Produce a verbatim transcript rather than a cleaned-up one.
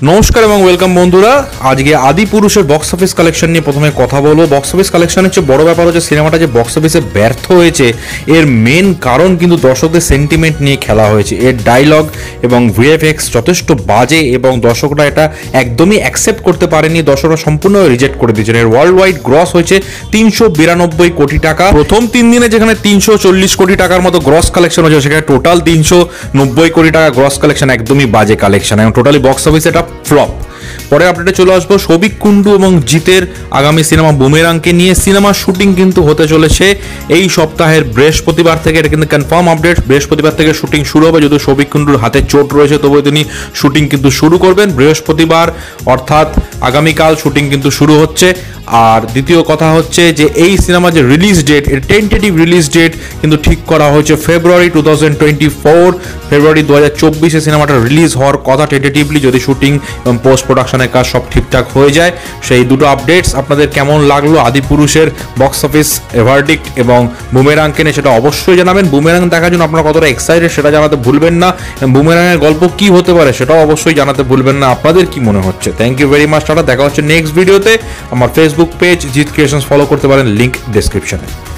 নমস্কার এবং ওয়েলকাম বন্ধুরা। আজকে আদিপুরুষের বক্স অফিস কালেকশন নিয়ে প্রথমে কথা বলবো। বক্স অফিস কালেকশনের চেয়ে বড় ব্যাপার হচ্ছে সিনেমাটা যে বক্স অফিসে ব্যর্থ হয়েছে এর মেন কারণ কিন্তু দর্শকদের সেন্টিমেন্ট নিয়ে খেলা হয়েছে। এর ডায়লগ এবং ভিএফএক্স যথেষ্ট বাজে এবং দর্শকরা এটা একদমই অ্যাকসেপ্ট করতে পারেনি, দর্শকরা সম্পূর্ণ রিজেক্ট করে দিয়েছেন। এর ওয়ার্ল্ড ওয়াইড গ্রস হয়েছে তিনশো বিরানব্বই কোটি টাকা। প্রথম তিন দিনে যেখানে তিনশো চল্লিশ কোটি টাকার মতো গ্রস কালেকশন হয়েছে সেখানে টোটাল তিনশো নব্বই কোটি টাকা গ্রস কালেকশন, একদমই বাজে কালেকশন এবং টোটালি বক্স অফিসে এটা ফ্লপ। পরে আপডেটে চলে আসবো সৌভিক কুণ্ডু এবং জিতের আগামী সিনেমা বুমেরাংকে নিয়ে। সিনেমার শুটিং কিন্তু হতে চলেছে এই সপ্তাহের বৃহস্পতিবার থেকে, এটা কিন্তু কনফার্ম আপডেট। বৃহস্পতিবার থেকে শুটিং শুরু হবে, যদিও সৌভিক কুণ্ডুর হাতে চোট রয়েছে তবুও তিনি শুটিং কিন্তু শুরু করবেন বৃহস্পতিবার, অর্থাৎ আগামীকাল শুটিং কিন্তু শুরু হচ্ছে। আর দ্বিতীয় কথা হচ্ছে যে এই সিনেমার যে রিলিজ ডেট, এর টেন্টেটিভ রিলিজ ডেট কিন্তু ঠিক করা হয়েছে February two thousand twenty four ফেব্রুয়ারি দু হাজার চব্বিশে সিনেমাটা রিলিজ হওয়ার কথা টেন্টেটিভলি, যদি শুটিং এবং পোস্ট প্রোডাকশনের কাজ সব ঠিকঠাক হয়ে যায়। সেই দুটো আপডেটস আপনাদের কেমন লাগলো আদিপুরুষের বক্স অফিস ভার্ডিক্ট এবং বুমেরাংকে নিয়ে সেটা অবশ্যই জানাবেন। বুমেরাং দেখার জন্য আপনারা কতটা এক্সাইটেড সেটা জানাতে ভুলবেন না, এবং বুমেরাংয়ের গল্প কি হতে পারে সেটাও অবশ্যই জানাতে ভুলবেন না। আপনাদের কি মনে হচ্ছে? Thank you very much. Tata, দেখা হচ্ছে নেক্সট ভিডিওতে। আমার Facebook page Jeet creations follow করতে পারেন, লিঙ্ক ডেসক্রিপশনে।